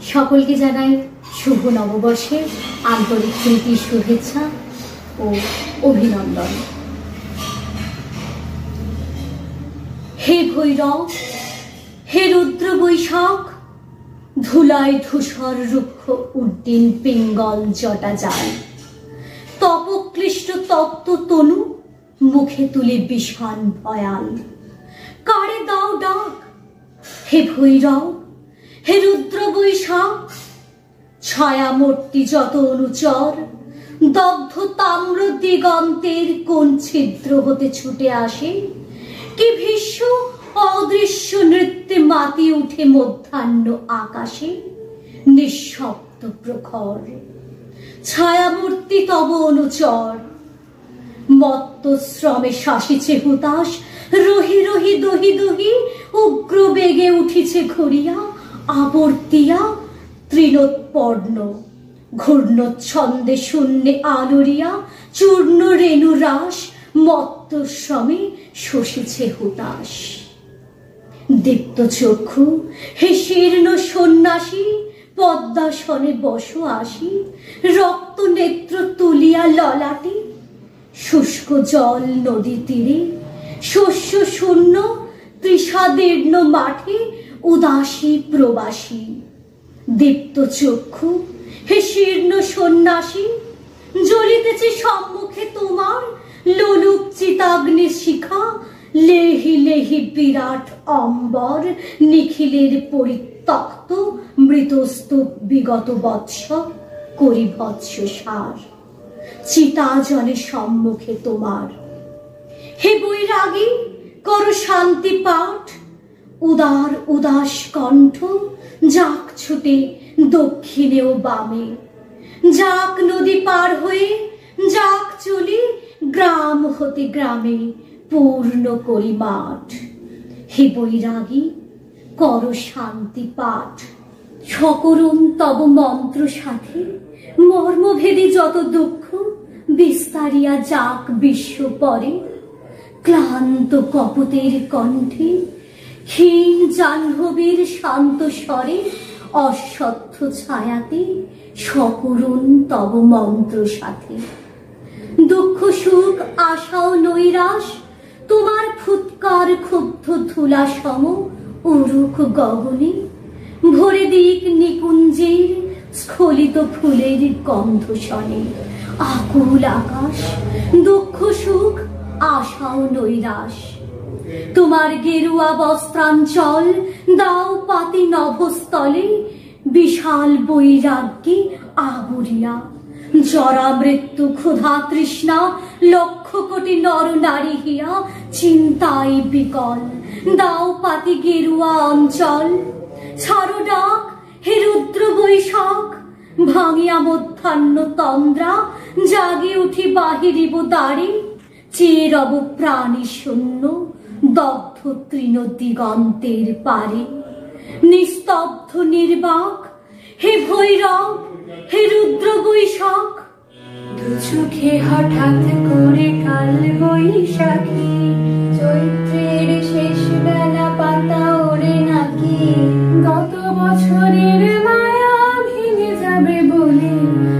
সকলকে জানাই শুভ নববর্ষের আন্তরিক প্রীতি শুভেচ্ছা ও অভিনন্দন। হে ভৈরব, হে রুদ্র বৈশাখ, ধুলায় ধূসর রুক্ষ উড্ডীন পিঙ্গল জটা যায়, তপক্লিষ্ট তপ্ত তনু মুখে তুলে বিষাণ ভয়াল। কারে দাও ডাক, হে ভৈরব, হে রুদ্র বৈশাখ, ছায়ামূর্তি যত অনুচর দগ্ধ তাম্র দিগন্তের কোন ছিদ্র হতে ছুটে আসে, কি ভীষ্ম অদৃশ্য নৃত্যে মাতি উঠে মধ্যাহ্ন আকাশে নিঃশব্দ প্রখর। ছায়ামূর্তি তব অনুচর মত্ত শ্রমে শাসিছে হুতাশ, রহি রহি দহি দহি উগ্র বেগে উঠিছে ঘুরিয়া আবর্তিয়া তৃণোৎপর্ণ। ঘূর্ণ ছন্দে শূন্যে আলোরিয়া চূর্ণ রেণু রাস মত্ত শ্রমে শোষিছে হুতাশ। দীপ্ত চক্ষু হে শীর্ণ সন্ন্যাসী, পদ্মাসনে বস আসি, রক্ত নেত্র তুলিয়া ললাটে, শুষ্ক জল নদী তীরে, শস্য শূন্য তৃষাদীর্ণ মাঠে উদাসী প্রবাসী। দীপ্ত চক্ষু হে শীর্ণ সন্ন্যাসী, জ্বলিতেছে সম্মুখে তোমার লোলুপ চিতাগ্নি শিখা, লেহি লেহি বিরাট অম্বর নিখিলের পরিত্যক্ত মৃতস্তূপ বিগত বৎসর করি বৎস সার। চিতা জলে সম্মুখে তোমার। হে বৈরাগী, কর শান্তি পাঠ, উদার উদাস কণ্ঠ যাক ছুটে দক্ষিণে ও বামে, যাক নদী পার হয়ে যাক চলি গ্রাম হতে গ্রামে পূর্ণ করি মাঠ। হে বৈরাগী, কর শান্তি পাঠ, সকরুণ তব মন্ত্র সাথে মর্মভেদী যত দুঃখ বিস্তারিয়া যাক বিশ্ব পরে। ক্লান্ত কপতের কণ্ঠে ক্ষীণ জাহ্নবীর শান্ত স্বরে অশ্বত্থ ছায়াতে সকরুণ তব মন্ত্র সাথে। দুঃখ সুখ আশা ও নৈরাশ তোমার ফুৎকার ক্ষুব্ধ ধুলা সম উরুক গগনে, ভরে দিক নিকুঞ্জের স্খলিত ফুলের গন্ধ শনে। আকুল আকাশ দুঃখ সুখ আশা ও নৈরাশ তোমার গেরুয়া বস্ত্রাঞ্চল দাও পাতি নভস্থলে, বিশাল বৈরাগ্যে আবরিয়া জরা মৃত্যু ক্ষুধা তৃষ্ণা লক্ষ কোটি নর নারী হিয়া চিন্তায় বিকল। দাও পাতি গেরুয়া অঞ্চল, ছাড়ো ডাক হে রুদ্র বৈশাখ, ভাঙিয়া মধ্যাহ্ন তন্দ্রা জাগি উঠি বাহিরিব দ্বারে, চেয়ে রব প্রাণী শূন্য দগ্ধ তৃণ দিগন্তের পারে। নিস্তব্ধ নির্বাক হে ভৈরব, হে রুদ্র বৈশাখ, দু চোখে হঠাৎ করে কাল বৈশাখী, চৈত্রের শেষ বেলা পাতা ওড়ে নাকি, গত বছরের মায়া ভেঙে যাবে বলে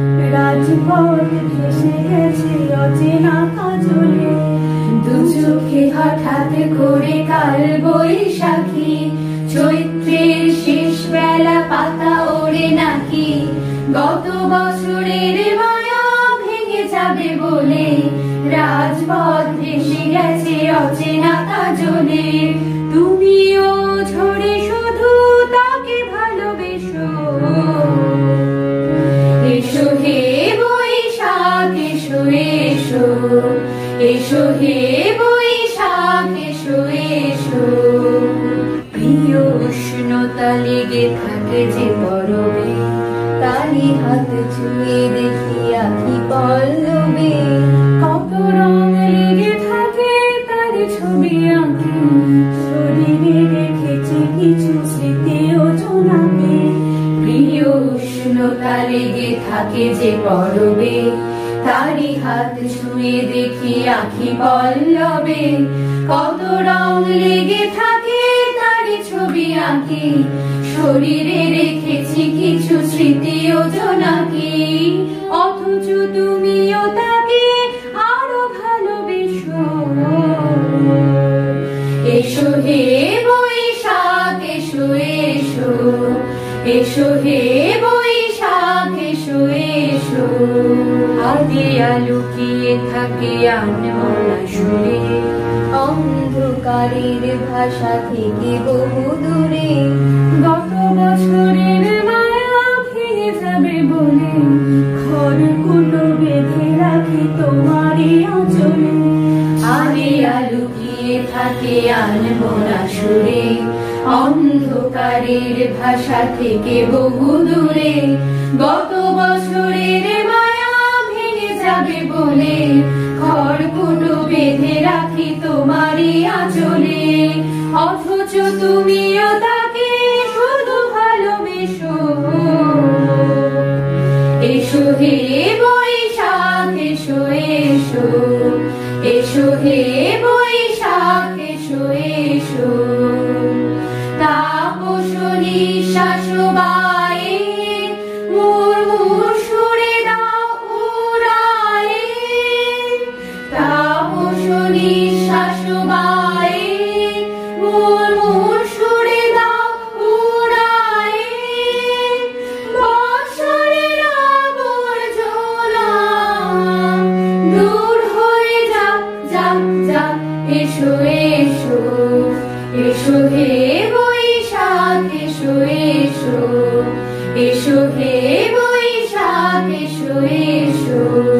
রাজপথ ভেসে গেছে অচেনা কাজলে। দু চোখে হঠাৎ করে কাল বৈশাখী, চৈত্রের শেষ বেলা পাতা ওড়ে নাকি, গত বছরের মায়া ভেঙে যাবে বলে রাজপথ ভেসে গেছে অচেনা কাজলে। তুমিও ঝরে শুধু তাকে ভালোবেসো, এসো হে বৈশাখ এসো এসো, এসো হে বৈশাখ এসো এসো। প্রিয় উষ্ণতা লেগে থাকে যে পরবে, তারি হাত ছুঁয়ে দেখি আখি পল্লবে। কত রং লেগে থাকে তার ছবি আঁকি, শরীরে রেখেছে কিছু স্মৃতি ও জোনাকে। প্রিয় উষ্ণতা লেগে থাকে যে পরবে, তারি হাত ছুঁয়ে দেখি আখি পল্লবে। কত রং লেগে থাকে তারি ছবি আঁকি, শরীরে রেখেছি কিছু এসো হে বৈশাখ এসো এসো হাতিয়া লুকিয়ে থাকে আনমনা সুরে অন্ধকারের ভাষা থেকে বহু দূরে গত বছরের মায়া ভেঙে যাবে বলে খড়কুটো বেঁধে রাখি তোমারই আঁচলে হাতিয়া লুকিয়ে থাকে আনমনা সুরে অন্ধকারের ভাষা থেকে বহু দূরে গত বছরের মায়া ভেঙে যাবে বলে খড়কুটো বেঁধে রাখি তোমারই আঁচলে অথচ তুমিও তাকে শুধু ভালোবেসো এসো হে বৈশাখ এসো এসো এসো হে বৈশাখ এসো এসো তাপসনী শাশুবায়ে মুরমুর সুরে দাও উড়ায়ে তাপসনী শাশুবায়ে মুরমুর সুরে দাও উড়ায়ে বৎসরের আবর্জনা দূর হয়ে যাক যাক যাক এসো এসো এসো হে বৈশাখ এসো এসো এসো হে বৈশাখ এসো এসো